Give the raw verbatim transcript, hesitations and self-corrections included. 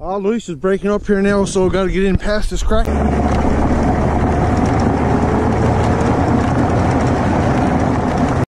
Oh, Luis is breaking up here now, so got to get in past this crack.